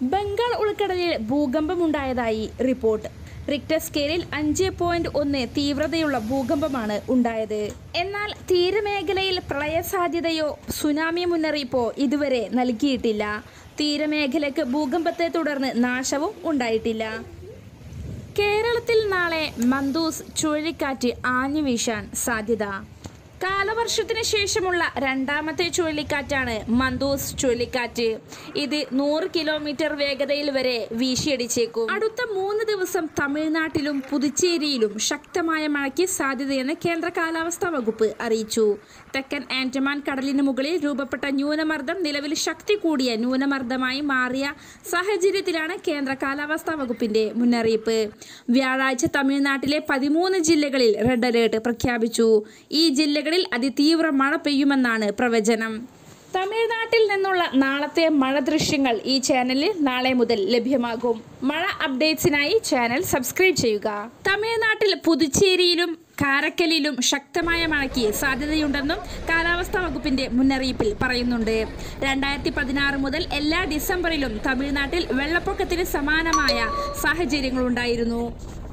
ബംഗാൾ ഉൾക്കടലിൽ ഭൂകമ്പമുണ്ടായതായി report. Richter സ്കെയിലിൽ 5.1 തീവ്രതയുള്ള ഭൂകമ്പമാണ് ഉണ്ടായത്. എന്നാൽ തീരമേഖലയിൽ പ്രളയ സാധ്യതയോ സുനാമി മുന്നറിയിപ്പോ ഇതുവരെ നൽകിയിട്ടില്ല. തീരമേഖലയ്ക്ക് ഭൂകമ്പത്തെ തുടർന്ന് നാശവും ഉണ്ടായിട്ടില്ല. കേരളത്തിൽ നാളെ മന്ദൂസ് ചുഴലിക്കാറ്റ് ആഞ്ഞുവീശാൻ സാധ്യത. കാലവർഷത്തിന് ശേഷമുള്ള രണ്ടാമത്തെ ചുഴലിക്കാറ്റാണ് മന്ദൂസ് ചുഴലിക്കാറ്റ്. ഇത് 100 കിലോമീറ്റർ വേഗതയിൽ വരെ വീശിയടിച്ചേക്കും. അടുത്ത 3 ദിവസം തമിഴ്നാട്ടിലും പുതുച്ചേരിയിലും ശക്തമായ മഴയ്ക്ക് സാധ്യതയെന്ന് കേന്ദ്ര കാലാവസ്ഥാ വകുപ്പ് അറിയിച്ചു. തെക്കൻ ആൻഡമാൻ കടലിന് മുകളിൽ രൂപപ്പെട്ട ന്യൂനമർദ്ദം നിലവിൽ ശക്തി കൂടിയ ന്യൂനമർദ്ദമായി മാറിയ സാഹചര്യത്തിലാണ് കേന്ദ്ര കാലാവസ്ഥാ വകുപ്പിന്റെ മുന്നറിയിപ്പ്. വ്യാഴാഴ്ച തമിഴ്നാട്ടിലെ 13 ജില്ലകളിൽ റെഡ് അലേർട്ട് പ്രഖ്യാപിച്ചു. ഈ ജില്ലകളിൽ അതിതീവ്ര മഴ പെയ്യുമെന്നാണ് പ്രവചനം. തമിഴ്നാട്ടിൽ നിന്നുള്ള നാളത്തെ മഴ ദൃശ്യങ്ങൾ ഈ ചാനലിൽ നാളെ മുതൽ ലഭ്യമാകും. മഴ അപ്ഡേറ്റ്സിനായി ചാനൽ സബ്സ്ക്രൈബ് ചെയ്യുക. തമിഴ്നാട്ടിൽ പുതുച്ചേരിയിലും കാരക്കലിലും ശക്തമായ മഴയ്ക്ക് സാധ്യതയുണ്ടെന്നും കാലാവസ്ഥാ വകുപ്പിന്റെ മുന്നറിയിപ്പിൽ പറയുന്നുണ്ട്. 2016 മുതൽ എല്ലാ ഡിസംബറിലും തമിഴ്നാട്ടിൽ വെള്ളപ്പൊക്കത്തിന് സമാനമായ സാഹചര്യങ്ങളുണ്ടായിരുന്നു.